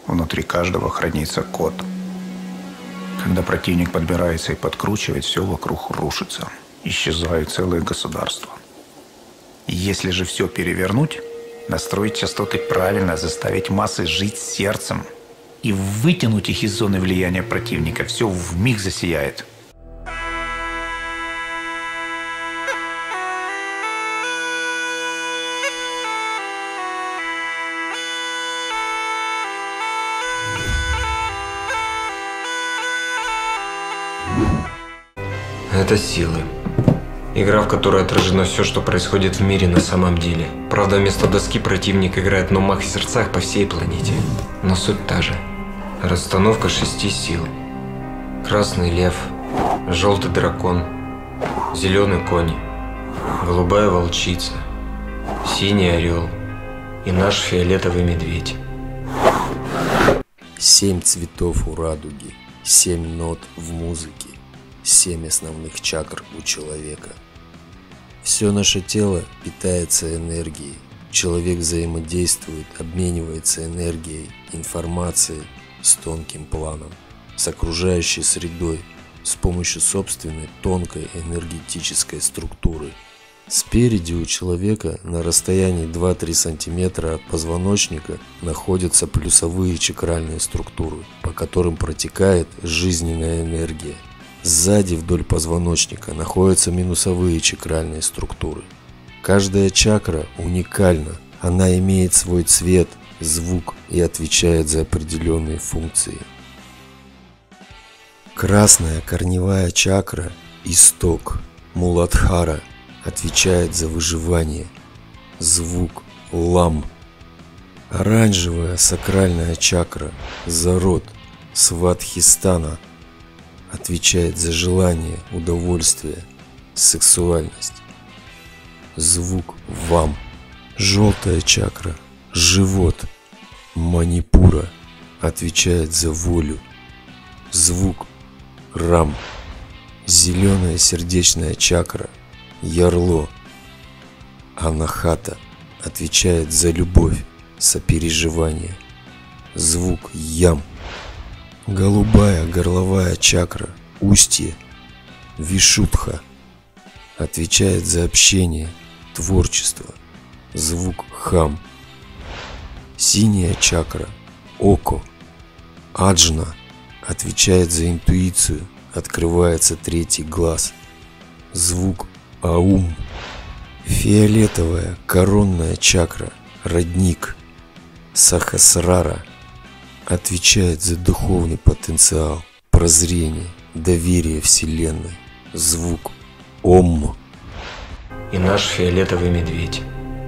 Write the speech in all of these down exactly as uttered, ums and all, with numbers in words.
Внутри каждого хранится код. Когда противник подбирается и подкручивает, все вокруг рушится. Исчезают целые государства. Если же все перевернуть, настроить частоты правильно, заставить массы жить сердцем и вытянуть их из зоны влияния противника, все вмиг засияет. Это силы. Игра, в которой отражено все, что происходит в мире на самом деле. Правда, вместо доски противник играет на умах и сердцах по всей планете. Но суть та же. Расстановка шести сил. Красный лев, желтый дракон, зеленый конь, голубая волчица, синий орел и наш фиолетовый медведь. Семь цветов у радуги, семь нот в музыке, семь основных чакр у человека. Все наше тело питается энергией. Человек взаимодействует, обменивается энергией, информацией с тонким планом, с окружающей средой, с помощью собственной тонкой энергетической структуры. Спереди у человека на расстоянии два-три сантиметра от позвоночника находятся плюсовые чакральные структуры, по которым протекает жизненная энергия. Сзади вдоль позвоночника находятся минусовые чакральные структуры. Каждая чакра уникальна, она имеет свой цвет, звук и отвечает за определенные функции. Красная корневая чакра – исток, Муладхара, отвечает за выживание, звук – лам. Оранжевая сакральная чакра – зарод, Свадхистана, отвечает за желание, удовольствие, сексуальность. Звук – вам. Желтая чакра – живот, Манипура, отвечает за волю. Звук – рам. Зеленая сердечная чакра – ярло, Анахата, отвечает за любовь, сопереживание. Звук – ям. Голубая горловая чакра, устье, Вишудха, отвечает за общение, творчество. Звук хам. Синяя чакра, око, аджна, отвечает за интуицию, открывается третий глаз. Звук аум. Фиолетовая коронная чакра, родник, сахасрара, отвечает за духовный потенциал, прозрение, доверие Вселенной. Звук Ом. И наш фиолетовый медведь.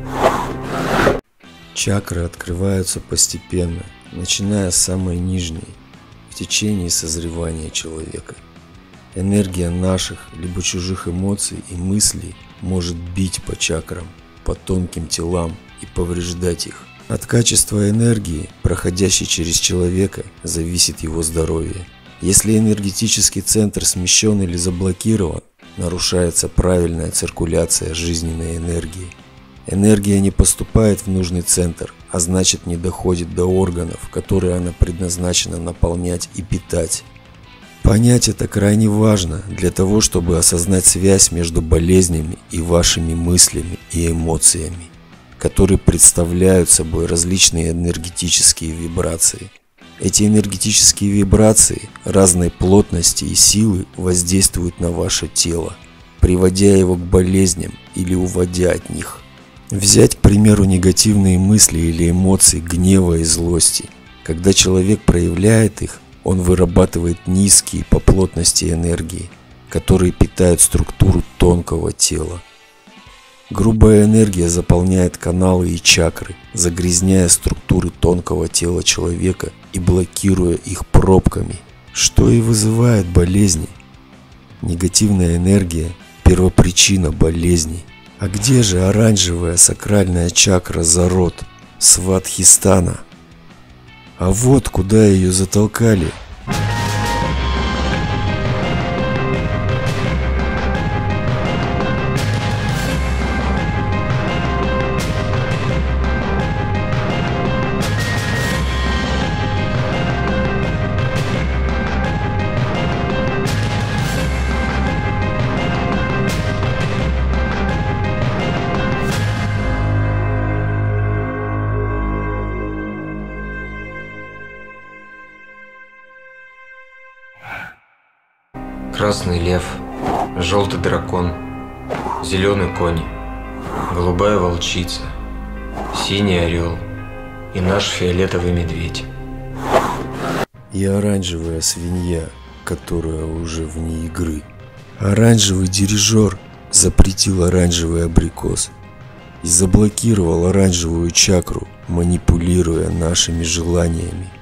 Чакры открываются постепенно, начиная с самой нижней, в течение созревания человека. Энергия наших либо чужих эмоций и мыслей может бить по чакрам, по тонким телам и повреждать их. От качества энергии, проходящей через человека, зависит его здоровье. Если энергетический центр смещен или заблокирован, нарушается правильная циркуляция жизненной энергии. Энергия не поступает в нужный центр, а значит не доходит до органов, которые она предназначена наполнять и питать. Понять это крайне важно для того, чтобы осознать связь между болезнями и вашими мыслями и эмоциями, которые представляют собой различные энергетические вибрации. Эти энергетические вибрации разной плотности и силы воздействуют на ваше тело, приводя его к болезням или уводя от них. Взять, к примеру, негативные мысли или эмоции гнева и злости. Когда человек проявляет их, он вырабатывает низкие по плотности энергии, которые питают структуру тонкого тела. Грубая энергия заполняет каналы и чакры, загрязняя структуры тонкого тела человека и блокируя их пробками, что и вызывает болезни. Негативная энергия – первопричина болезней. А где же оранжевая сакральная чакра зарод, Свадхистана? А вот куда ее затолкали. Красный лев, желтый дракон, зеленый конь, голубая волчица, синий орел и наш фиолетовый медведь. И оранжевая свинья, которая уже вне игры. Оранжевый дирижер запретил оранжевый абрикос и заблокировал оранжевую чакру, манипулируя нашими желаниями.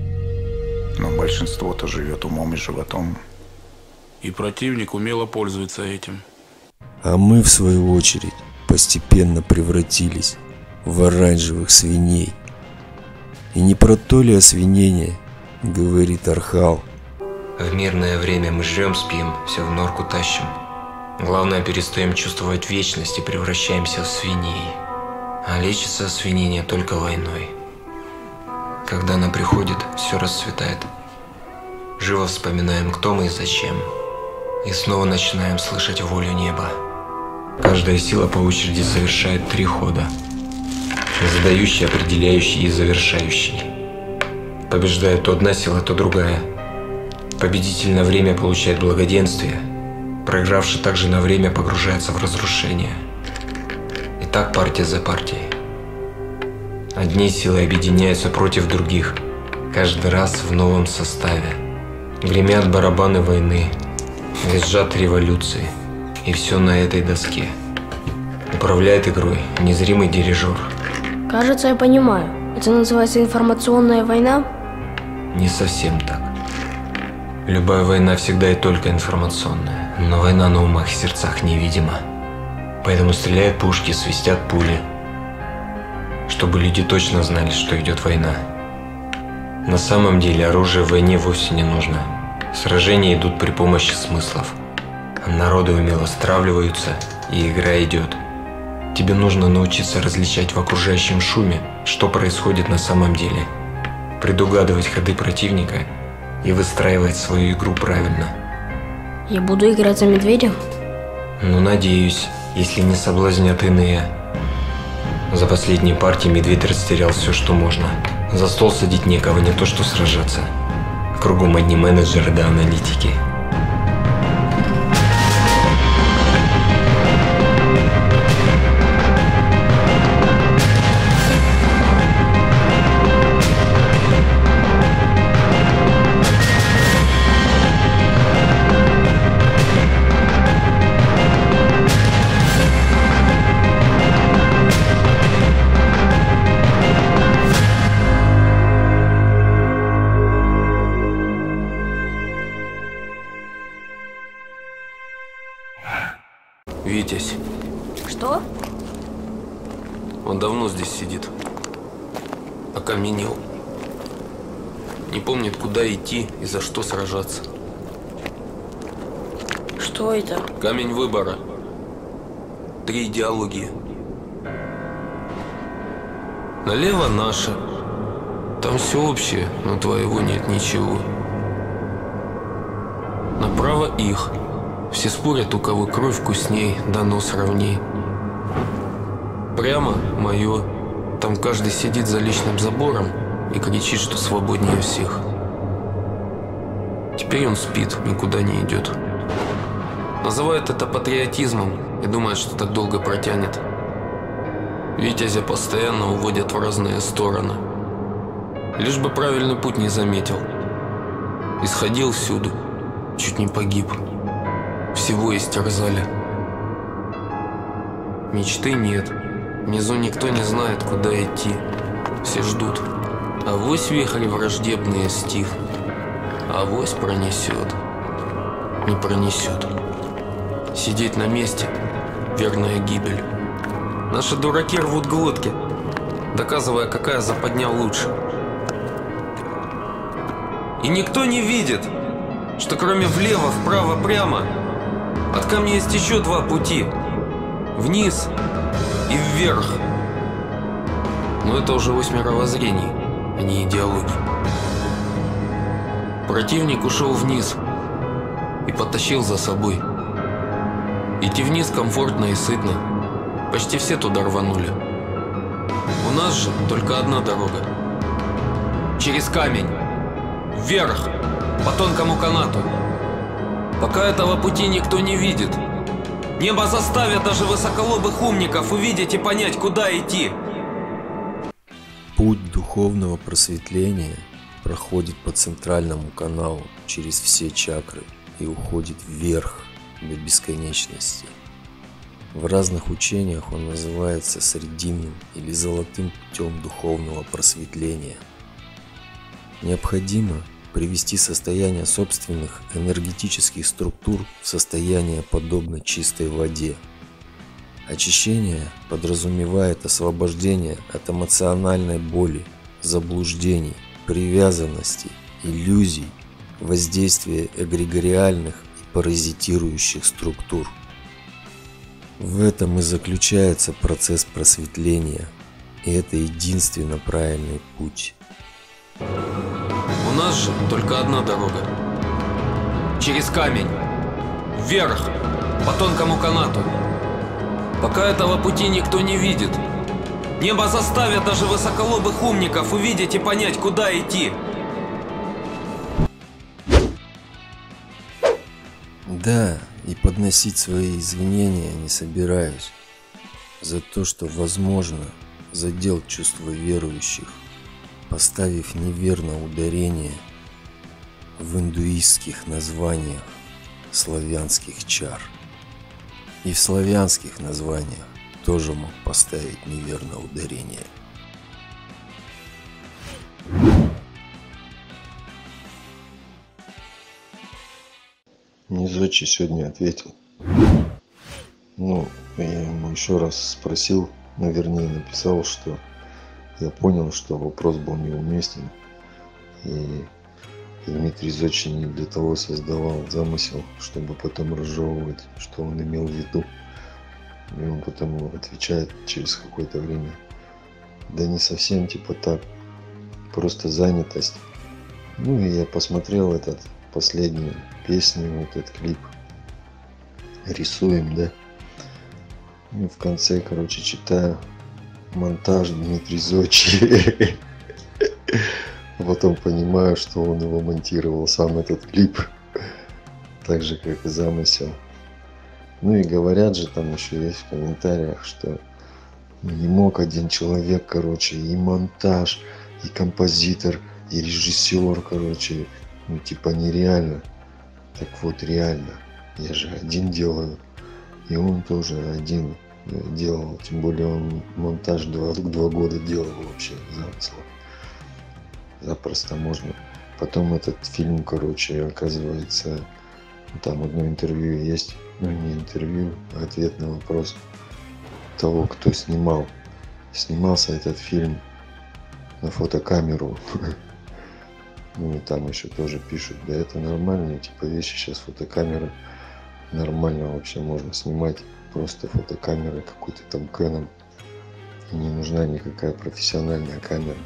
Но большинство-то живет умом и животом. И противник умело пользуется этим. А мы, в свою очередь, постепенно превратились в оранжевых свиней. И не про то ли освинение, говорит Архал. В мирное время мы жрем, спим, все в норку тащим. Главное, перестаем чувствовать вечность и превращаемся в свиней. А лечится свинение только войной. Когда она приходит, все расцветает. Живо вспоминаем, кто мы и зачем. И снова начинаем слышать волю неба. Каждая сила по очереди совершает три хода. Задающий, определяющий и завершающий. Побеждает то одна сила, то другая. Победитель на время получает благоденствие. Проигравший также на время погружается в разрушение. И так партия за партией. Одни силы объединяются против других, каждый раз в новом составе. Гремят барабаны войны, визжат революции, и все на этой доске. Управляет игрой незримый дирижер. Кажется, я понимаю. Это называется информационная война? Не совсем так. Любая война всегда и только информационная, но война на умах и сердцах невидима. Поэтому стреляют пушки, свистят пули, чтобы люди точно знали, что идет война. На самом деле оружие в войне вовсе не нужно. Сражения идут при помощи смыслов. Народы умело стравливаются, и игра идет. Тебе нужно научиться различать в окружающем шуме, что происходит на самом деле, предугадывать ходы противника и выстраивать свою игру правильно. Я буду играть за медведя? Ну, надеюсь, если не соблазнят иные. За последние партии медведь растерял все, что можно. За стол садить некого, не то что сражаться. Кругом одни менеджеры да аналитики. Витязь. Что? Он давно здесь сидит. Окаменел. Не помнит, куда идти и за что сражаться. Что это? Камень выбора. Три идеологии. Налево наше. Там все общее, но твоего нет ничего. Направо их. Все спорят, у кого кровь вкусней, да нос ровней. Прямо мое. Там каждый сидит за личным забором и кричит, что свободнее всех. Теперь он спит, никуда не идет. Называет это патриотизмом и думает, что так долго протянет. Витязя постоянно уводят в разные стороны. Лишь бы правильный путь не заметил. Исходил всюду, чуть не погиб. Всего истерзали. Мечты нет. Внизу никто не знает, куда идти. Все ждут. Авось вихри враждебные стихнут. Авось пронесет. Не пронесет. Сидеть на месте – верная гибель. Наши дураки рвут глотки, доказывая, какая западня лучше. И никто не видит, что кроме влево, вправо, прямо от камня есть еще два пути – вниз и вверх. Но это уже ось мировоззрений, а не идеологий. Противник ушел вниз и потащил за собой. Идти вниз комфортно и сытно. Почти все туда рванули. У нас же только одна дорога. Через камень. Вверх. По тонкому канату. Пока этого пути никто не видит. Небо заставит даже высоколобых умников увидеть и понять, куда идти. Путь духовного просветления проходит по центральному каналу через все чакры и уходит вверх до бесконечности. В разных учениях он называется срединным или золотым путем духовного просветления. Необходимо привести состояние собственных энергетических структур в состояние подобно чистой воде. Очищение подразумевает освобождение от эмоциональной боли, заблуждений, привязанностей, иллюзий, воздействия эгрегориальных и паразитирующих структур. В этом и заключается процесс просветления, и это единственно правильный путь. У нас же только одна дорога. Через камень. Вверх. По тонкому канату. Пока этого пути никто не видит. Небо заставит даже высоколобых умников увидеть и понять, куда идти. Да, и подносить свои извинения не собираюсь за то, что, возможно, задел чувства верующих, поставив неверно ударение в индуистских названиях славянских чар. И в славянских названиях тоже мог поставить неверно ударение. Низочи сегодня ответил. Ну, я ему еще раз спросил, ну, вернее, написал, что я понял, что вопрос был неуместен. И Дмитрий Зодчий не для того создавал замысел, чтобы потом разжевывать, что он имел в виду. И он потом отвечает через какое-то время: да не совсем типа так, просто занятость. Ну и я посмотрел этот последнюю песню, вот этот клип «Рисуем», да. И в конце, короче, читаю: монтаж Дмитрий Зодчий. А потом понимаю, что он его монтировал, сам этот клип, так же, как и замысел. Ну и говорят же, там еще есть в комментариях, что не мог один человек, короче, и монтаж, и композитор, и режиссер, короче, ну типа нереально. Так вот, реально, я же один делаю, и он тоже один делал, тем более он монтаж два, два года делал вообще замысла. Запросто можно. Потом этот фильм, короче, оказывается, там одно интервью есть, ну не интервью, а ответ на вопрос того, кто снимал. Снимался этот фильм на фотокамеру. Ну и там еще тоже пишут: да это нормальные типа вещи, сейчас фотокамеры нормально вообще можно снимать, просто фотокамерой какой-то там Canon, и не нужна никакая профессиональная камера.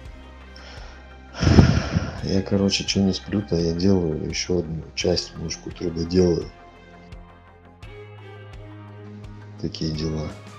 Я, короче, что не сплю-то, я делаю еще одну часть, мушку труда делаю. Такие дела.